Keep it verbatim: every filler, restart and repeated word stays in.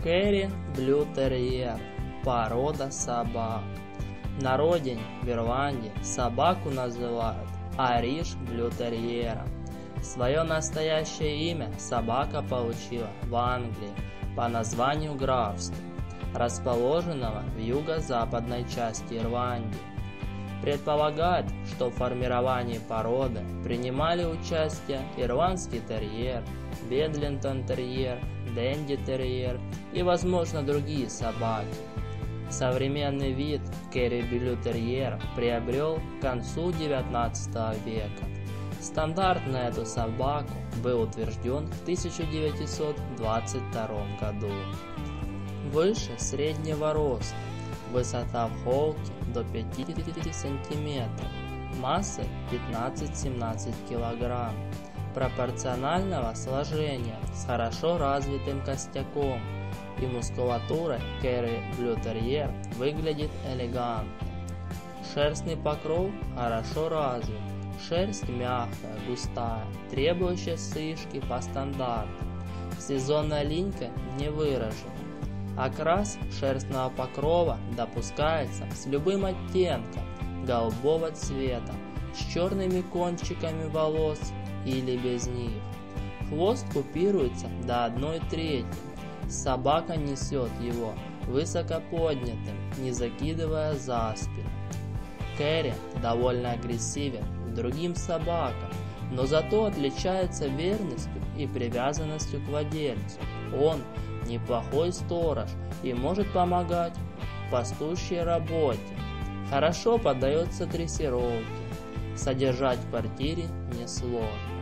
Керри Блю Терьер – порода собак. На родине, в Ирландии, собаку называют Irish Blue Terrier. Свое настоящее имя собака получила в Англии по названию графства, расположенного в юго-западной части Ирландии. Предполагают, что в формировании породы принимали участие ирландский терьер, Бедлингтон-терьер, Дэнди-терьер и, возможно, другие собаки. Современный вид Керри Блю Терьер приобрел к концу девятнадцатого века. Стандарт на эту собаку был утвержден в тысяча девятьсот двадцать втором году. Выше среднего роста, высота в холке до пятидесяти сантиметров, масса пятнадцать-семнадцать килограмм, пропорционального сложения с хорошо развитым костяком и мускулатурой Керри Блю Терьер выглядит элегантно. Шерстный покров хорошо развит, шерсть мягкая, густая, требующая стрижки по стандарту. Сезонная линька не выражена. Окрас шерстного покрова допускается с любым оттенком голубого цвета, с черными кончиками волос или без них. Хвост купируется до одной трети. Собака несет его высоко поднятым, не закидывая за спину. Керри довольно агрессивен к другим собакам, но зато отличается верностью и привязанностью к владельцу. Он неплохой сторож и может помогать в пастушьей работе. Хорошо поддается дрессировке. Содержать в квартире несложно.